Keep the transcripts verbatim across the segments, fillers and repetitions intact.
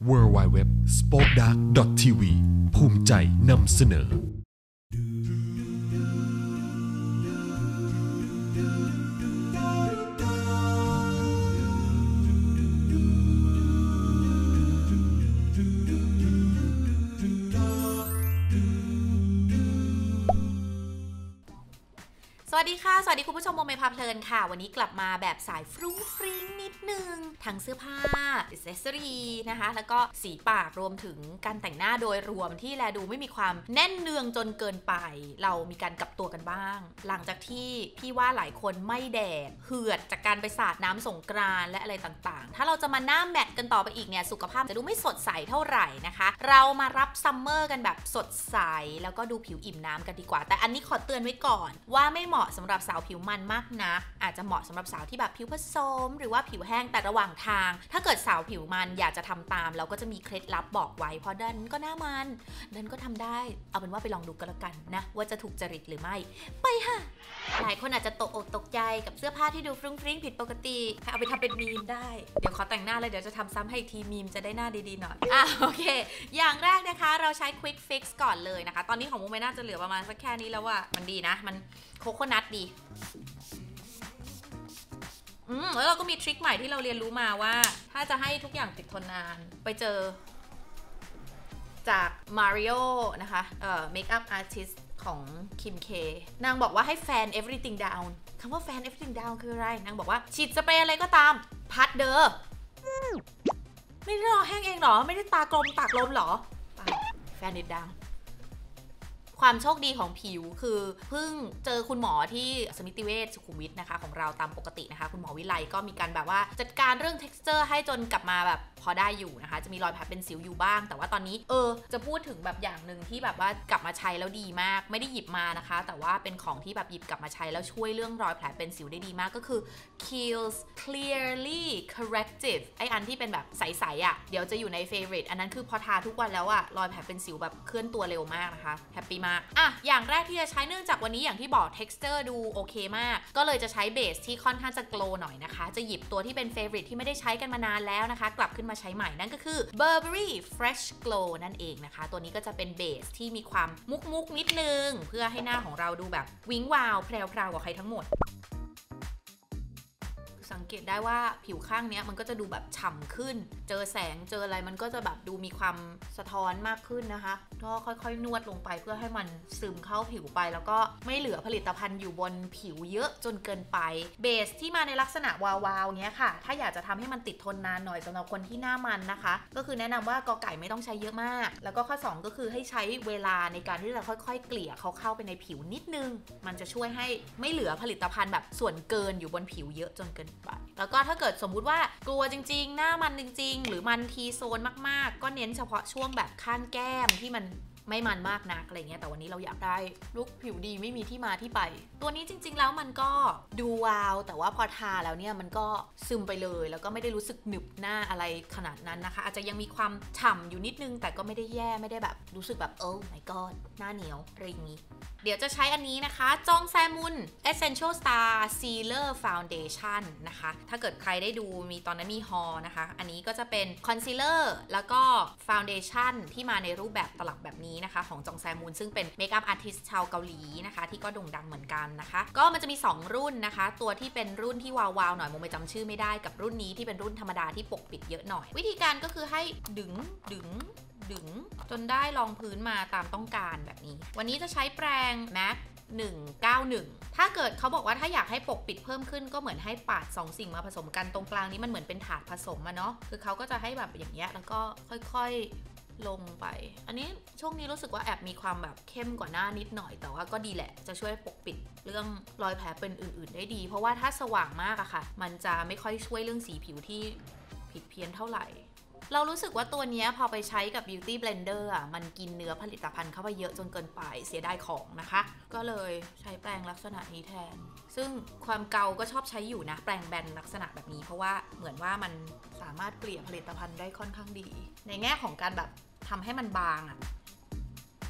ดับเบิลยู ดับเบิลยู ดับเบิลยู ดอท สป็อคดัก ดอท ที วี ภูมิใจนำเสนอสวัสดีค่ะสวัสดีคุณผู้ชมโมเมพาเพลินค่ะวันนี้กลับมาแบบสายฟรุ้งฟริ้งนิดนึงทั้งเสื้อผ้าอิสเซอรี่นะคะแล้วก็สีปากรวมถึงการแต่งหน้าโดยรวมที่แลดูไม่มีความแน่นเนืองจนเกินไปเรามีการกลับตัวกันบ้างหลังจากที่พี่ว่าหลายคนไม่แดดเหือดจากการไปสาดน้ำสงกรานต์และอะไรต่างๆถ้าเราจะมาหน้าแมทกันต่อไปอีกเนี่ยสุขภาพจะดูไม่สดใสเท่าไหร่นะคะเรามารับซัมเมอร์กันแบบสดใสแล้วก็ดูผิวอิ่มน้ำกันดีกว่าแต่อันนี้ขอเตือนไว้ก่อนว่าไม่เหมาะสำหรับสาวผิวมันมากนักอาจจะเหมาะสำหรับสาวที่แบบผิวผสมหรือว่าผิวแห้งแต่ระหว่างทางถ้าเกิดสาวผิวมันอยากจะทำตามเราก็จะมีเคล็ดลับบอกไว้เพราะดันก็หน้ามันดันก็ทำได้เอาเป็นว่าไปลองดูกันละกันนะว่าจะถูกจริตหรือไม่ไปค่ะหลายคนอาจจะตกอกตกใจกับเสื้อผ้าที่ดูฟรุ้งฟริ้งผิดปกติเอาไปทำเป็นมีมได้เดี๋ยวขอแต่งหน้าเลยเดี๋ยวจะทำซ้ำให้อีกทีมีมจะได้หน้าดีๆหน่อยอ่ะโอเคอย่างแรกนะคะเราใช้ Quick Fix ก่อนเลยนะคะตอนนี้ของมุมไม่น่าจะเหลือประมาณสักแค่นี้แล้วว่ามันดีนะมันโคโคนัทดีอืมแล้วเราก็มีทริคใหม่ที่เราเรียนรู้มาว่าถ้าจะให้ทุกอย่างติดทนนานไปเจอจากมาริโอนะคะเอ่อเมคอัพอาร์ติสต์ของคิมเคนางบอกว่าให้แฟน everything down คำว่าแฟน everything down คืออะไรนางบอกว่าฉีดสเปรย์อะไรก็ตามพัดเดอไม่ได้รอแห้งเองหรอไม่ได้ตากลมตากลมหรอไปแฟน it downความโชคดีของผิวคือเพิ่งเจอคุณหมอที่สมิติเวชสุขุมวิทนะคะของเราตามปกตินะคะคุณหมอวิไลก็มีการแบบว่าจัดการเรื่อง texture ให้จนกลับมาแบบพอได้อยู่นะคะจะมีรอยแผลเป็นสิวอยู่บ้างแต่ว่าตอนนี้เออจะพูดถึงแบบอย่างหนึ่งที่แบบว่ากลับมาใช้แล้วดีมากไม่ได้หยิบมานะคะแต่ว่าเป็นของที่แบบหยิบกลับมาใช้แล้วช่วยเรื่องรอยแผลเป็นสิวได้ดีมากก็คือ Kiehl's Clearly Corrective ไออันที่เป็นแบบใสๆอ่ะเดี๋ยวจะอยู่ใน favorite อันนั้นคือพอทาทุกวันแล้วอ่ะรอยแผลเป็นสิวแบบเคลื่อนตัวเร็วมากนะคะแฮปปี้มากอ่ะอย่างแรกที่จะใช้เนื่องจากวันนี้อย่างที่บอก texture ดูโอเคมากก็เลยจะใช้เบสที่ค่อนข้างจะ glow หน่อยนะคะจะหยิบตัวที่เป็น favorite ที่ไม่ได้ใช้กันมานานแล้วนะคะกลับขึ้นมาใช้ใหม่นั่นก็คือ Burberry Fresh Glow นั่นเองนะคะตัวนี้ก็จะเป็นเบสที่มีความมุกมุกนิดนึงเพื่อให้หน้าของเราดูแบบวิ้งวาวแพรวๆกว่าใครทั้งหมดสังเกตได้ว่าผิวข้างนี้มันก็จะดูแบบฉ่ำขึ้นเจอแสงเจออะไรมันก็จะแบบดูมีความสะท้อนมากขึ้นนะคะก็ค่อยๆนวดลงไปเพื่อให้มันซึมเข้าผิวไปแล้วก็ไม่เหลือผลิตภัณฑ์อยู่บนผิวเยอะจนเกินไปเบสที่มาในลักษณะวาวๆเงี้ยค่ะถ้าอยากจะทำให้มันติดทนนานหน่อยสำหรับคนที่หน้ามันนะคะก็คือแนะนำว่ากอไก่ไม่ต้องใช้เยอะมากแล้วก็ข้อสองก็คือให้ใช้เวลาในการที่จะค่อยๆเกลี่ยเขาเข้าไปในผิวนิดนึงมันจะช่วยให้ไม่เหลือผลิตภัณฑ์แบบส่วนเกินอยู่บนผิวเยอะจนเกินไปแล้วก็ถ้าเกิดสมมุติว่ากลัวจริงๆหน้ามันจริงๆหรือมันทีโซนมากๆก็เน้นเฉพาะช่วงแบบข้างแก้มที่มันไม่มันมากนักอะไรเงี้ยแต่วันนี้เราอยากได้ลุคผิวดีไม่มีที่มาที่ไปตัวนี้จริงๆแล้วมันก็ดูวาวแต่ว่าพอทาแล้วเนี่ยมันก็ซึมไปเลยแล้วก็ไม่ได้รู้สึกหนึบหน้าอะไรขนาดนั้นนะคะอาจจะยังมีความฉ่ำอยู่นิดนึงแต่ก็ไม่ได้แย่ไม่ได้แบบรู้สึกแบบโอ้ my god หน้าเหนียวอะไรอย่างนี้เดี๋ยวจะใช้อันนี้นะคะจองแซมุน Essential Star Sealer Foundation นะคะถ้าเกิดใครได้ดูมีตอนนั้นมีฮอนะคะอันนี้ก็จะเป็นคอนซีลเลอร์แล้วก็ฟาวเดชั่นที่มาในรูปแบบตลับแบบนี้นะคะของจองแซมุนซึ่งเป็นเมคอัพอาร์ติสต์ชาวเกาหลีนะคะที่ก็โด่งดังเหมือนกันนะคะก็มันจะมีสองรุ่นนะคะตัวที่เป็นรุ่นที่วาวๆหน่อยโมไม่จำชื่อไม่ได้กับรุ่นนี้ที่เป็นรุ่นธรรมดาที่ปกปิดเยอะหน่อยวิธีการก็คือให้ดึงดึงดึงจนได้รองพื้นมาตามต้องการแบบนี้วันนี้จะใช้แปรง แม็ก หนึ่งเก้าหนึ่งถ้าเกิดเขาบอกว่าถ้าอยากให้ปกปิดเพิ่มขึ้นก็เหมือนให้ปาดสองสิ่งมาผสมกันตรงกลางนี้มันเหมือนเป็นถาดผสมอะเนาะคือเขาก็จะให้แบบอย่างเงี้ยแล้วก็ค่อยๆลงไปอันนี้ช่วงนี้รู้สึกว่าแอบมีความแบบเข้มกว่าหน้านิดหน่อยแต่ว่าก็ดีแหละจะช่วยปกปิดเรื่องรอยแผลเป็นอื่นๆได้ดีเพราะว่าถ้าสว่างมากอะค่ะมันจะไม่ค่อยช่วยเรื่องสีผิวที่ผิดเพี้ยนเท่าไหร่เรารู้สึกว่าตัวนี้พอไปใช้กับ Beauty Blender อ่ะมันกินเนื้อผลิตภัณฑ์เข้าไปเยอะจนเกินไปเสียดายของนะคะก็เลยใช้แปรงลักษณะนี้แทนซึ่งความเกาก็ชอบใช้อยู่นะแปรงแบนลักษณะแบบนี้เพราะว่าเหมือนว่ามันสามารถเกลี่ยผลิตภัณฑ์ได้ค่อนข้างดีในแง่ของการแบบทำให้มันบางอ่ะ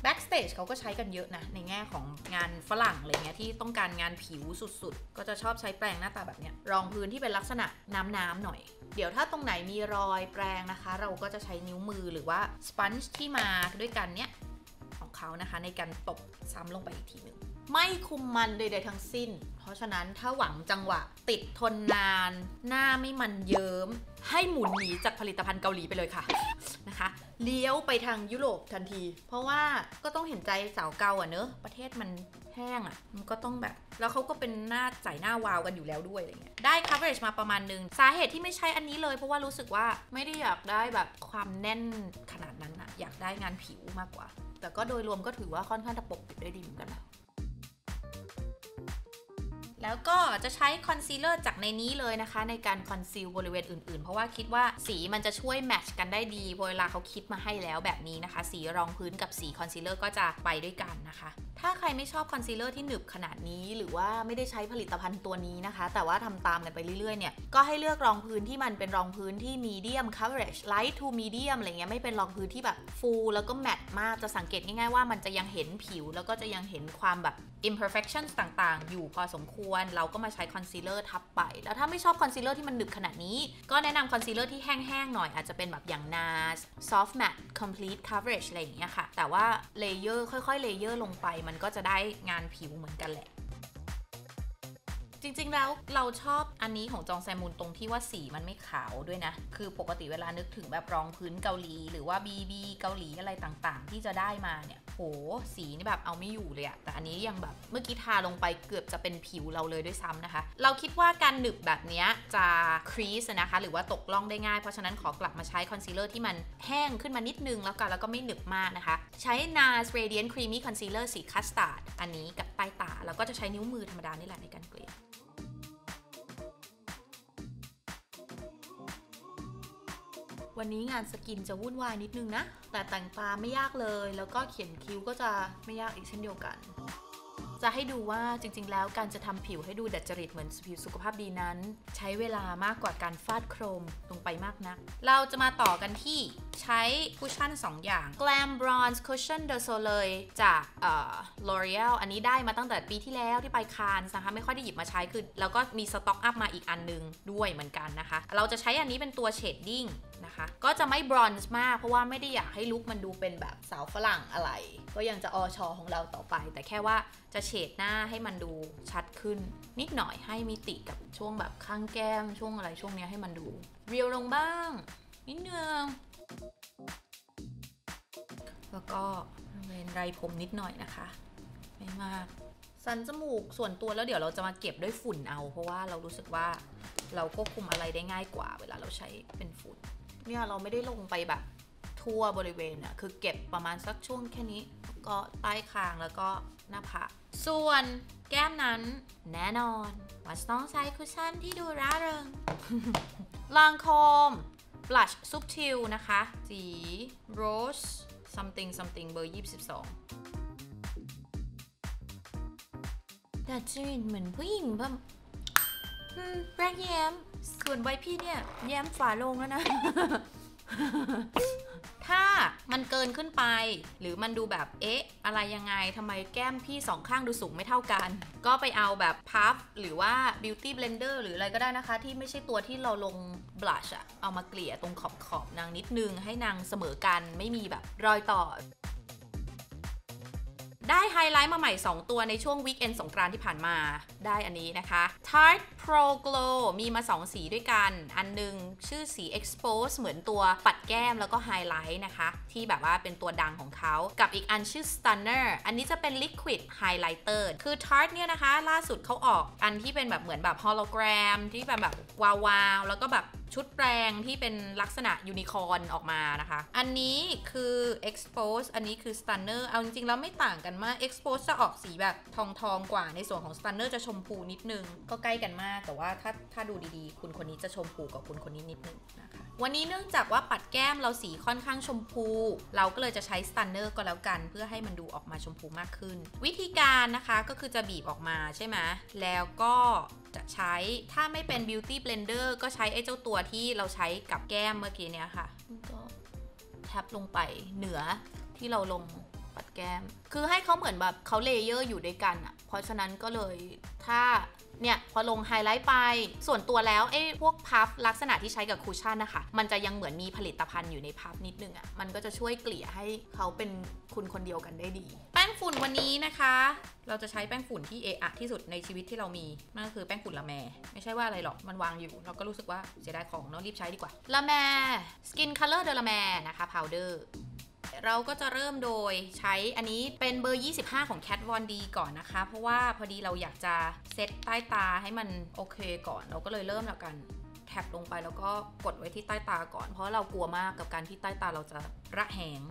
backstage เขาก็ใช้กันเยอะนะในแง่ของงานฝรั่งอะไรเงี้ยที่ต้องการงานผิวสุดๆก็จะชอบใช้แปรงหน้าตาแบบเนี้ยรองพื้นที่เป็นลักษณะน้ำๆหน่อยเดี๋ยวถ้าตรงไหนมีรอยแปรงนะคะเราก็จะใช้นิ้วมือหรือว่าสปันจ์ที่มาด้วยกันเนี้ยของเขานะคะในการตบซ้ำลงไปอีกทีหนึ่งไม่คุมมันใดๆทั้งสิ้นเพราะฉะนั้นถ้าหวังจังหวะติดทนนานหน้าไม่มันเยิ้มให้หมุนหนีจากผลิตภัณฑ์เกาหลีไปเลยค่ะนะคะเลี้ยวไปทางยุโรปทันทีเพราะว่าก็ต้องเห็นใจสาวเกาอ่ะเนอะประเทศมันแห้งอ่ะมันก็ต้องแบบแล้วเขาก็เป็นหน้าใสหน้าวาวกันอยู่แล้วด้วยอะไรเงี้ยได้ coverage มาประมาณนึงสาเหตุที่ไม่ใช้อันนี้เลยเพราะว่ารู้สึกว่าไม่ได้อยากได้แบบความแน่นขนาดนั้นอะอยากได้งานผิวมากกว่าแต่ก็โดยรวมก็ถือว่าค่อนข้างจะปกปิดได้ดีเหมือนกันนะแล้วก็จะใช้คอนซีลเลอร์จากในนี้เลยนะคะในการคอนซีลบริเวณอื่นๆเพราะว่าคิดว่าสีมันจะช่วยแมทช์กันได้ดีพอเวลาเขาคิดมาให้แล้วแบบนี้นะคะสีรองพื้นกับสีคอนซีลเลอร์ก็จะไปด้วยกันนะคะถ้าใครไม่ชอบคอนซีลเลอร์ที่หนึบขนาดนี้หรือว่าไม่ได้ใช้ผลิตภัณฑ์ตัวนี้นะคะแต่ว่าทำตามกันไปเรื่อยๆเนี่ยก็ให้เลือกรองพื้นที่มันเป็นรองพื้นที่ medium coverage light to medium อะไรเงี้ยไม่เป็นรองพื้นที่แบบ full แล้วก็แมทมากจะสังเกตง่ายๆว่ามันจะยังเห็นผิวแล้วก็จะยังเห็นความแบบ imperfections ต่างๆอยู่พอสมควรเราก็มาใช้คอนซีลเลอร์ทับไปแล้วถ้าไม่ชอบคอนซีลเลอร์ที่มันหนึบขนาดนี้ก็แนะนำคอนซีลเลอร์ที่แห้งๆหน่อยอาจจะเป็นแบบอย่าง เอ็น เอ เอส soft matte complete coverage อะไรอย่างเงี้ยค่ะแต่ว่าเลเยอร์ค่อยๆเลเยอร์ลงไปมันก็จะได้งานผิวเหมือนกันแหละจริงๆแล้วเราชอบอันนี้ของจองแซมูนตรงที่ว่าสีมันไม่ขาวด้วยนะคือปกติเวลานึกถึงแบบรองพื้นเกาหลีหรือว่า บี บี เกาหลีอะไรต่างๆที่จะได้มาเนี่ยโหสีนี่แบบเอาไม่อยู่เลยอะแต่อันนี้ยังแบบเมื่อกี้ทาลงไปเกือบจะเป็นผิวเราเลยด้วยซ้ำนะคะเราคิดว่าการหนึบแบบนี้จะครีสนะคะหรือว่าตกล่องได้ง่ายเพราะฉะนั้นขอกลับมาใช้คอนซีลเลอร์ที่มันแห้งขึ้นมานิดนึงแล้วกันแล้วก็ไม่หนึบมากนะคะใช้ เอ็น เอ เอส Radiant Creamy Concealer สีคัสตาร์ดอันนี้กับใต้ตาแล้วก็จะใช้นิ้วมือธรรมดานี่แหละในการเกลี่ยวันนี้งานสกินจะวุ่นวายนิดนึงนะแต่แต่งตาไม่ยากเลยแล้วก็เขียนคิ้วก็จะไม่ยากอีกเช่นเดียวกันจะให้ดูว่าจริงๆแล้วการจะทำผิวให้ดูดัดจริตเหมือนผิวสุขภาพดีนั้นใช้เวลามากกว่าการฟาดโครมลงไปมากนักเราจะมาต่อกันที่ใช้คุชชั่นสองอย่าง Glam Bronze Cushion de Soleil จากเอ่อ L'Oreal อันนี้ได้มาตั้งแต่ปีที่แล้วที่ไปคานส์นะคะไม่ค่อยได้หยิบมาใช้คือแล้วก็มีสต็อกอัพมาอีกอันนึงด้วยเหมือนกันนะคะเราจะใช้อันนี้เป็นตัวเชดดิ้งนะคะก็จะไม่บรอนซ์มากเพราะว่าไม่ได้อยากให้ลุคมันดูเป็นแบบสาวฝรั่งอะไรก็ยังจะอชอของเราต่อไปแต่แค่ว่าจะเฉดหน้าให้มันดูชัดขึ้นนิดหน่อยให้มิติกับช่วงแบบข้างแก้มช่วงอะไรช่วงนี้ให้มันดูเรียวลงบ้างนิดนึงแล้วก็เว้นไรผมนิดหน่อยนะคะไม่มากสันจมูกส่วนตัวแล้วเดี๋ยวเราจะมาเก็บด้วยฝุ่นเอาเพราะว่าเรารู้สึกว่าเราควบคุมอะไรได้ง่ายกว่าเวลาเราใช้เป็นฝุ่นเนี่ยเราไม่ได้ลงไปแบบทั่วบริเวณอะคือเก็บประมาณสักช่วงแค่นี้ก็ใต้คางแล้วก็หน้าผากส่วนแก้มนั้นแน่นอนว่าต้องใช้คุชชั่นที่ดูร่าเริง ลางโคม blush subtle นะคะสี rose something something เบอร์ยี่สิบสองแต่จริงเหมือนผู้หญิงแบบแรกแย้มส่วนใบพี่เนี่ยแย้มฝาโลงแล้วนะ ถ้ามันเกินขึ้นไปหรือมันดูแบบเอ๊ะอะไรยังไงทำไมแก้มพี่สองข้างดูสูงไม่เท่ากันก็ไปเอาแบบพัฟหรือว่า beauty blender หรืออะไรก็ได้นะคะที่ไม่ใช่ตัวที่เราลง blush อะเอามาเกลี่ยตรงขอบขอบนางนิดนึงให้นางเสมอกันไม่มีแบบรอยต่อได้ไฮไลท์มาใหม่สองตัวในช่วงวีคเอนด์สงกรานต์ที่ผ่านมาได้อันนี้นะคะ Tarte Pro Glow มีมาสองสีด้วยกันอันนึงชื่อสี Expose เหมือนตัวปัดแก้มแล้วก็ไฮไลท์นะคะที่แบบว่าเป็นตัวดังของเขากับอีกอันชื่อ Stunner อันนี้จะเป็น Liquid Highlighter คือ Tarte เนี่ยนะคะล่าสุดเขาออกอันที่เป็นแบบเหมือนแบบ Hologram ที่แบบแบบวาวๆแล้วก็แบบชุดแปรงที่เป็นลักษณะยูนิคอร์นออกมานะคะอันนี้คือ Expose อันนี้คือ Stunner เอาจริงๆแล้วไม่ต่างกันมาก Expose จะออกสีแบบทองทองกว่าในส่วนของ Stunner จะชมพูนิดนึงก็ใกล้กันมากแต่ว่าถ้าถ้าดูดีๆคุณคนนี้จะชมพูกว่าคุณคนนี้นิดนึงนะคะวันนี้เนื่องจากว่าปัดแก้มเราสีค่อนข้างชมพูเราก็เลยจะใช้ Stunner ก็แล้วกันเพื่อให้มันดูออกมาชมพูมากขึ้นวิธีการนะคะก็คือจะบีบออกมาใช่ไหมแล้วก็จะใช้ถ้าไม่เป็น beauty blender ก็ใช้ไอ้เจ้าตัวที่เราใช้กับแก้มเมื่อกี้เนี้ยค่ะก็แทบลงไปเหนือที่เราลงปัดแก้มคือให้เขาเหมือนแบบเขาเลเยอร์อยู่ด้วยกันอะเพราะฉะนั้นก็เลยถ้าเนี่ยพอลงไฮไลท์ไปส่วนตัวแล้วไอ้พวกพัฟลักษณะที่ใช้กับคุชชั่นนะคะมันจะยังเหมือนมีผลิตภัณฑ์อยู่ในพัฟนิดนึงอะมันก็จะช่วยเกลี่ยให้เขาเป็นคุณคนเดียวกันได้ดีแป้งฝุ่นวันนี้นะคะเราจะใช้แป้งฝุ่นที่เอะอะที่สุดในชีวิตที่เรามีนั่นก็คือแป้งฝุ่นละแมไม่ใช่ว่าอะไรหรอกมันวางอยู่เราก็รู้สึกว่าเสียดายของเนาะรีบใช้ดีกว่าละแม Skin Color de la Mer นะคะพาวเดอร์เราก็จะเริ่มโดยใช้อันนี้เป็นเบอร์ยี่สิบห้าของ Kat Von D ก่อนนะคะเพราะว่าพอดีเราอยากจะเซตใต้ตาให้มันโอเคก่อนเราก็เลยเริ่มจากการแท็บลงไปแล้วก็กดไว้ที่ใต้ตาก่อนเพราะเรากลัวมากกับการที่ใต้ตาเราจะระแหง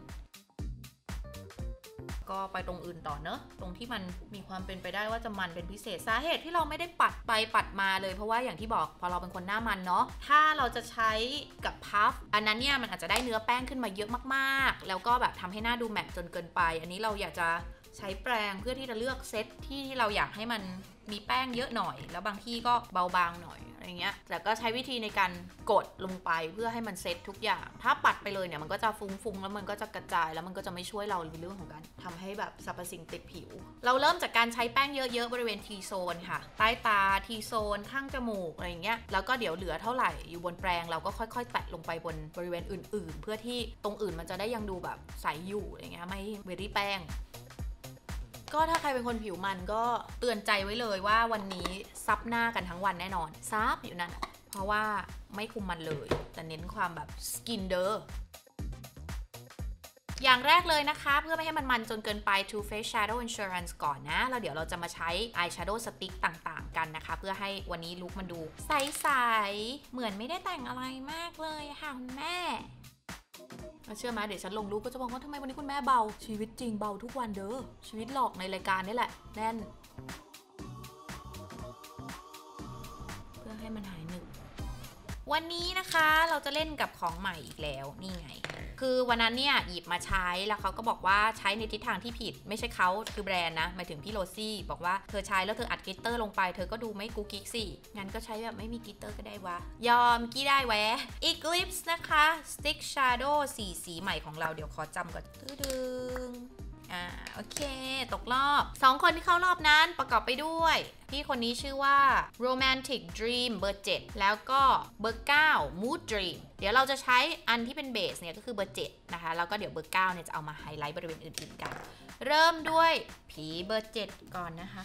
ก็ไปตรงอื่นต่อเนอะตรงที่มันมีความเป็นไปได้ว่าจะมันเป็นพิเศษสาเหตุที่เราไม่ได้ปัดไปปัดมาเลยเพราะว่าอย่างที่บอกพอเราเป็นคนหน้ามันเนาะถ้าเราจะใช้กับพัฟอันนั้นเนี่ยมันอาจจะได้เนื้อแป้งขึ้นมาเยอะมากๆแล้วก็แบบทำให้หน้าดูแมตต์จนเกินไปอันนี้เราอยากจะใช้แปรงเพื่อที่จะเลือกเซตที่ที่เราอยากให้มันมีแป้งเยอะหน่อยแล้วบางที่ก็เบาบางหน่อยอะไรเงี้ยแต่ก็ใช้วิธีในการกดลงไปเพื่อให้มันเซตทุกอย่างถ้าปัดไปเลยเนี่ยมันก็จะฟุ้งๆแล้วมันก็จะกระจายแล้วมันก็จะไม่ช่วยเราในเรื่องของการทำให้แบบสรรพสิ่งติดผิวเราเริ่มจากการใช้แป้งเยอะๆบริเวณ T zone ค่ะใต้ตา T zone ข้างจมูกอะไรเงี้ยแล้วก็เดี๋ยวเหลือเท่าไหร่อยู่บนแปรงเราก็ค่อยๆแตะลงไปบนบริเวณอื่นๆเพื่อที่ตรงอื่นมันจะได้ยังดูแบบใสอยู่อะไรเงี้ยไม่เวรี่แป้งก็ถ้าใครเป็นคนผิวมันก็เตือนใจไว้เลยว่าวันนี้ซับหน้ากันทั้งวันแน่นอนซับอยู่นั่นเพราะว่าไม่คุมมันเลยแต่เน้นความแบบสกินเด้ออย่างแรกเลยนะคะเพื่อไม่ให้มันมันจนเกินไป Too Faced Shadow Insurance ก่อนนะแล้วเดี๋ยวเราจะมาใช้ Eyeshadow Stick ต่างๆกันนะคะเพื่อให้วันนี้ลุคมันดูใสๆเหมือนไม่ได้แต่งอะไรมากเลยค่ะคุณแม่เชื่อไหมเดี๋ยวฉันลงรูปก็จะบอกว่าทำไมวันนี้คุณแม่เบาชีวิตจริงเบาทุกวันเด้อชีวิตหลอกในรายการนี่แหละแน่นเพื่อให้มันหายหนึบวันนี้นะคะเราจะเล่นกับของใหม่อีกแล้วนี่ไงคือวันนั้นเนี่ยหยิบมาใช้แล้วเขาก็บอกว่าใช้ในทิศทางที่ผิดไม่ใช่เขาคือแบรนด์นะหมายถึงพี่โรซี่บอกว่าเธอใช้แล้วเธออัดกลิตเตอร์ลงไปเธอก็ดูไม่กุ๊กกิ๊กสิงั้นก็ใช้แบบไม่มีกลิตเตอร์ก็ได้วะยอมกี้ได้แวะ Eclipse นะคะ Stick Shadow สีสีใหม่ของเราเดี๋ยวขอจำก่อนตึ้งอ่าโอเคตกรอบสองคนที่เข้ารอบนั้นประกอบไปด้วยพี่คนนี้ชื่อว่า Romantic Dream เบอร์เจ็ดแล้วก็เบอร์เก้า Mood Dream เดี๋ยวเราจะใช้อันที่เป็นเบสเนี่ยก็คือเบอร์เจ็ดนะคะแล้วก็เดี๋ยวเบอร์เก้าเนี่ยจะเอามาไฮไลท์บริเวณอื่นๆกันเริ่มด้วยผีเบอร์เจ็ดก่อนนะคะ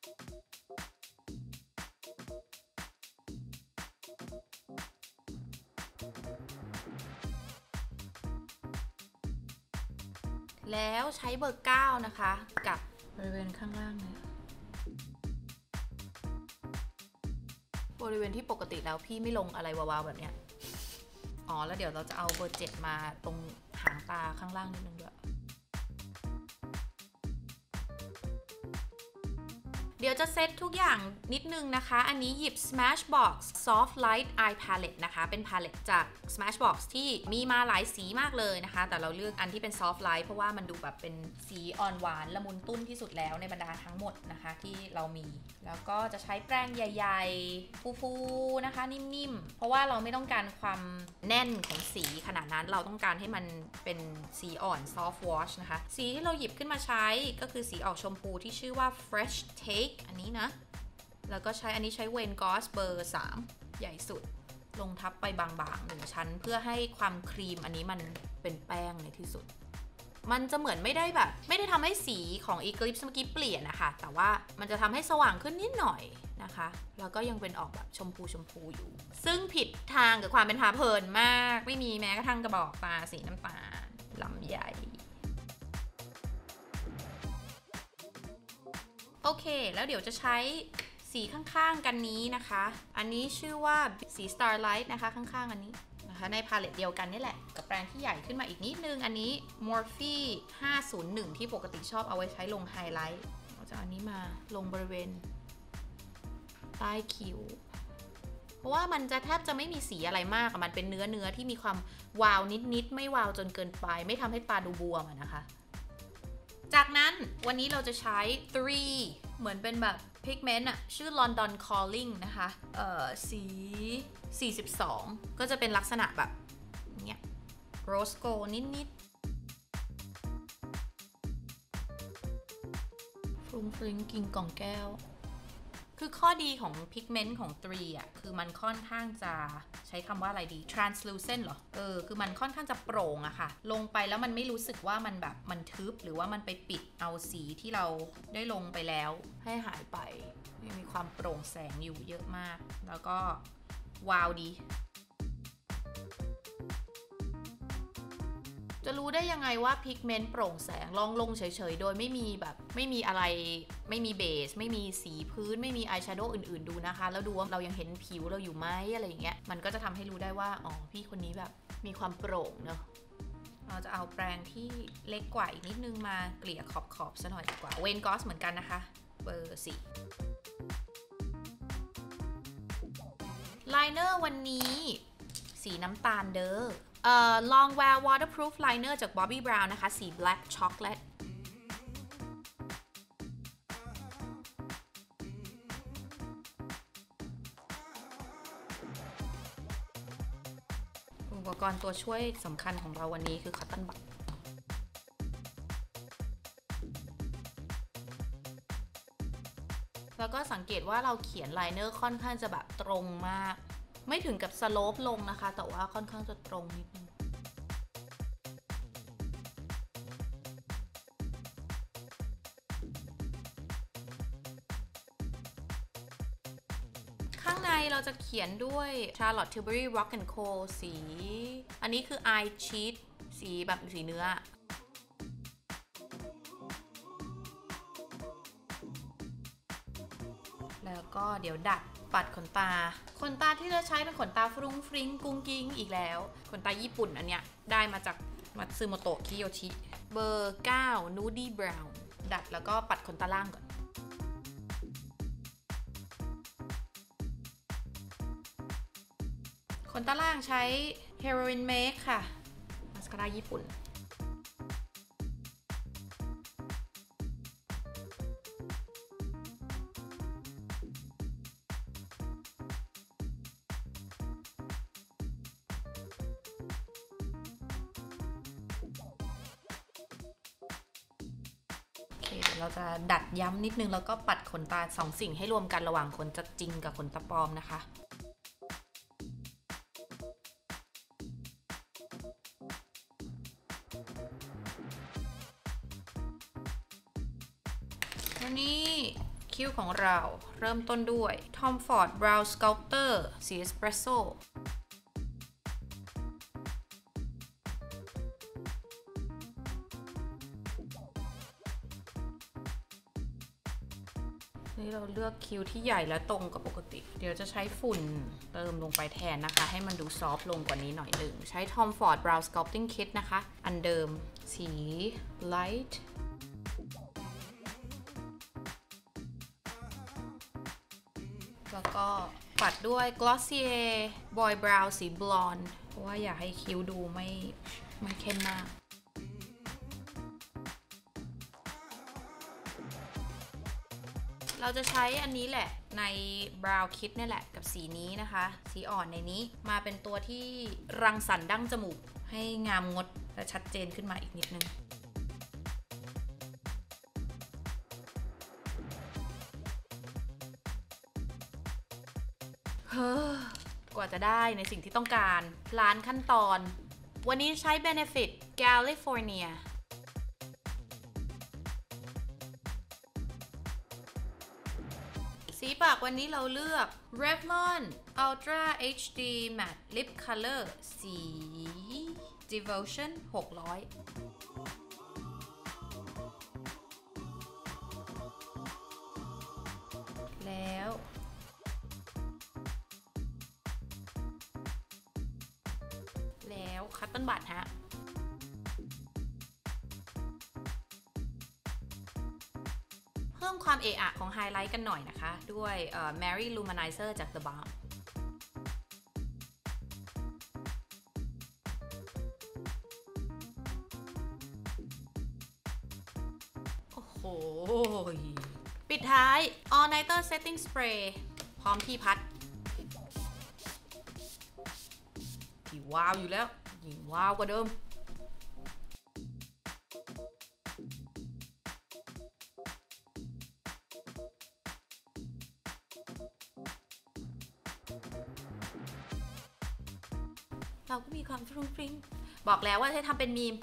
แล้วใช้เบอร์เก้านะคะกับบริเวณข้างล่างเนี่ยบริเวณที่ปกติแล้วพี่ไม่ลงอะไรวาวๆแบบเนี้ยอ๋อแล้วเดี๋ยวเราจะเอาเบอร์เจ็ดมาตรงหางตาข้างล่างนิดนึงด้วยเดี๋ยวจะเซตทุกอย่างนิดนึงนะคะอันนี้หยิบ Smashbox Soft Light Eye Palette นะคะเป็น palette จาก Smashbox ที่มีมาหลายสีมากเลยนะคะแต่เราเลือกอันที่เป็น Soft Light เพราะว่ามันดูแบบเป็นสีอ่อนหวานละมุนตุ้นที่สุดแล้วในบรรดาทั้งหมดนะคะที่เรามีแล้วก็จะใช้แป้งใหญ่ๆฟูๆนะคะนิ่มๆเพราะว่าเราไม่ต้องการความแน่นของสีขนาดนั้นเราต้องการให้มันเป็นสีอ่อน Soft Wash นะคะสีที่เราหยิบขึ้นมาใช้ก็คือสีออกชมพูที่ชื่อว่า Fresh Takeอันนี้นะแล้วก็ใช้อันนี้ใช้เวนกอสเบอร์สามใหญ่สุดลงทับไปบางๆหนึ่งชั้นเพื่อให้ความครีมอันนี้มันเป็นแป้งในที่สุดมันจะเหมือนไม่ได้แบบไม่ได้ทำให้สีของ Eclipse เมื่อกี้เปลี่ยนนะคะแต่ว่ามันจะทำให้สว่างขึ้นนิดหน่อยนะคะแล้วก็ยังเป็นออกแบบชมพูชมพูอยู่ซึ่งผิดทางกับความเป็นผาเพลินมากไม่มีแม้กระทั่งกระบอกตาสีน้ำตาลลำใหญ่โอเคแล้วเดี๋ยวจะใช้สีข้างๆกันนี้นะคะอันนี้ชื่อว่าสี Starlight นะคะข้างๆอันนี้นะคะในพาเลตเดียวกันนี่แหละกับแปรงที่ใหญ่ขึ้นมาอีกนิดนึงอันนี้ Morphe ห้าศูนย์หนึ่งที่ปกติชอบเอาไว้ใช้ลงไฮไลท์เราจะเอาอันนี้มาลงบริเวณใต้คิ้วเพราะว่ามันจะแทบจะไม่มีสีอะไรมากมันเป็นเนื้อเนื้อที่มีความวาวนิดๆไม่วาวจนเกินไปไม่ทำให้ตาดูบวมนะคะจากนั้นวันนี้เราจะใช้ three เหมือนเป็นแบบพิกเมนต์อะชื่อ London Calling นะคะเอ่อสีสี่สิบสองก็จะเป็นลักษณะแบบเนี้ย Rose Gold นิดรุงฟริ้งกินกล่องแก้วคือข้อดีของพิกเมนต์ของทรีอ่ะคือมันค่อนข้างจะใช้คำว่าอะไรดี translucent เหรอเออคือมันค่อนข้างจะโปร่งอะค่ะลงไปแล้วมันไม่รู้สึกว่ามันแบบมันทึบหรือว่ามันไปปิดเอาสีที่เราได้ลงไปแล้วให้หายไปมีความโปร่งแสงอยู่เยอะมากแล้วก็วาวดีจะรู้ได้ยังไงว่าพิกเมนต์โปร่งแสงลองลงเฉยๆโดยไม่มีแบบไม่มีอะไรไม่มีเบสไม่มีสีพื้นไม่มีอายแชโดว์อื่นๆดูนะคะแล้วดูว่าเรายังเห็นผิวเราอยู่ไหมอะไรอย่างเงี้ยมันก็จะทำให้รู้ได้ว่าอ๋อพี่คนนี้แบบมีความโปร่งเนอะเราจะเอาแปรงที่เล็กกว่าอีกนิดนึงมาเกลี่ยขอบๆซะหน่อยดีกว่าเวนกอสเหมือนกันนะคะเบอร์สี่ไลเนอร์วันนี้สีน้ำตาลเด้อเอ่อ Longwear Waterproof Liner จาก Bobbi Brown นะคะสี Black Chocolate อุปกรณ์ตัวช่วยสำคัญของเราวันนี้คือ Cotton Bud แล้วก็สังเกตว่าเราเขียนไลเนอร์ค่อนข้างจะแบบตรงมากไม่ถึงกับสโลปลงนะคะแต่ว่าค่อนข้างจะตรงนิดนึงข้างในเราจะเขียนด้วย Charlotte Tilbury Rock and Co สีอันนี้คือ Eye Cheat สีแบบสีเนื้อแล้วก็เดี๋ยวดัดปัดขนตาขนตาที่เราใช้เป็นขนตาฟรุ้งฟริ้งกุ้งกิ้งอีกแล้วขนตาญี่ปุ่นอันเนี้ยได้มาจากมัตสึโมโตะคิโยชิเบอร์เก้า Nudie Brown ดัดแล้วก็ปัดขนตาล่างก่อนขนตาล่างใช้ Heroin Make ค่ะมาสคาร่าญี่ปุ่นเราจะดัดย้ำนิดนึงแล้วก็ปัดขนตาสองสิ่งให้รวมกันระหว่างขนตาจริงกับขนตาปลอมนะคะวันนี้คิ้วของเราเริ่มต้นด้วย Tom Ford Brow Sculptor สี Espressoนี่เราเลือกคิ้วที่ใหญ่และตรงกับปกติเดี๋ยวจะใช้ฝุ่นเติมลงไปแทนนะคะให้มันดูซอฟต์ลงกว่านี้หน่อยหนึ่งใช้ Tom Ford Brow Sculpting Kit นะคะอันเดิมสี Light แล้วก็ปัดด้วย Glossier Boy Brow สี Blonde เพราะว่าอยากให้คิ้วดูไม่ไม่เข้มมากเราจะใช้อันนี้แหละใน Brow Kit นี่แหละกับสีนี้นะคะสีอ่อนในนี้มาเป็นตัวที่รังสรรค์ดั้งจมูกให้งามงดและชัดเจนขึ้นมาอีกนิดนึงเฮ้อกว่าจะได้ในสิ่งที่ต้องการล้านขั้นตอนวันนี้ใช้ Benefit Californiaสีปากวันนี้เราเลือก Revlon Ultra เอช ดี Matte Lip Color สี Devotion หกร้อยแล้วแล้ว Cotton Bud ฮะเพิ่มความเอะอะของไฮไลท์กันหน่อยนะคะด้วย Mary Luminizer จาก The Balm โอ้โหปิดท้าย All Nighter Setting Spray พร้อมที่พัดที่ว้าวอยู่แล้วยิ่งว้าวกว่าเดิมเราก็มีความฟรุ้งฟริ้งบอกแล้วว่าให้ทำเป็นมีม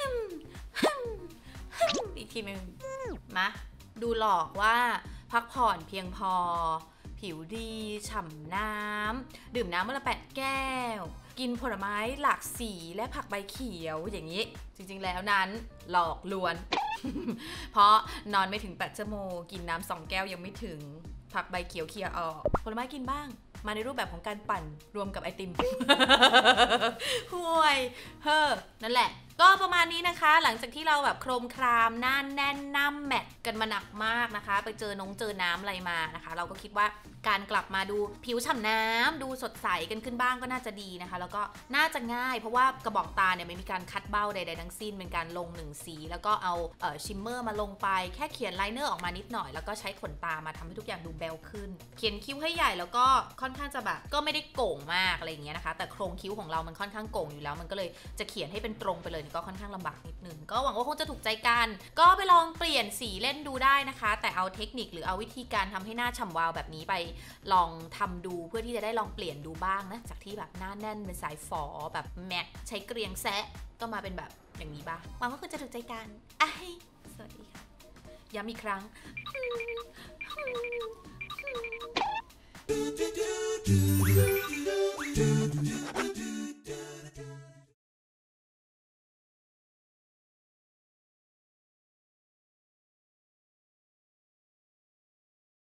อีกทีนึงมาดูหลอกว่าพักผ่อนเพียงพอผิวดีฉ่ำน้ำดื่มน้ำวันละแปดแก้วกินผลไม้หลากสีและผักใบเขียวอย่างนี้จริงๆแล้วนั้นหลอกลวง เพราะนอนไม่ถึงแปดชั่วโมงกินน้ำสองแก้วยังไม่ถึงผักใบเขียวเคลียร์ออกผลไม้กินบ้างมาในรูปแบบของการปั่นรวมกับไอติม ห่วยเฮ้อนั่นแหละก็ประมาณนี้นะคะหลังจากที่เราแบบโครมครามหน้าแน่นน้ำแมทกันมาหนักมากนะคะไปเจอนงเจอน้ำอะไรมานะคะเราก็คิดว่าการกลับมาดูผิวฉ่ำน้ำดูสดใสกันขึ้นบ้างก็น่าจะดีนะคะแล้วก็น่าจะง่ายเพราะว่ากระบอกตาเนี่ยไม่มีการคัดเบ้าใดๆทั้งสิ้นเป็นการลงหนึ่งสีแล้วก็เอาเอ่อชิมเมอร์มาลงไปแค่เขียนไลเนอร์ออกมานิดหน่อยแล้วก็ใช้ขนตามาทำให้ทุกอย่างดูแบลขึ้นเขียนคิ้วให้ใหญ่แล้วก็ค่อนข้างจะแบบก็ไม่ได้โก่งมากอะไรอย่างเงี้ยนะคะแต่โครงคิ้วของเรามันค่อนข้างโก่งอยู่แล้วมันก็เลยจะเขียนให้เป็นตรงไปเลยก็ค่อนข้างลำบากนิดนึงก็หวังว่าคงจะถูกใจกันก็ไปลองเปลี่ยนสีเล่นดูได้นะคะแต่เอาเทคนิคหรือเอาวิธีการทำให้หน้าฉ่ำวาวแบบนี้ไปลองทำดูเพื่อที่จะได้ลองเปลี่ยนดูบ้างนะจากที่แบบหน้าแน่นเป็นสายฝอแบบแมทใช้เกรียงแซะก็มาเป็นแบบอย่างนี้บ้างหวังว่าคุณจะถูกใจกันไอ้สวัสดีค่ะย้ำอีกครั้ง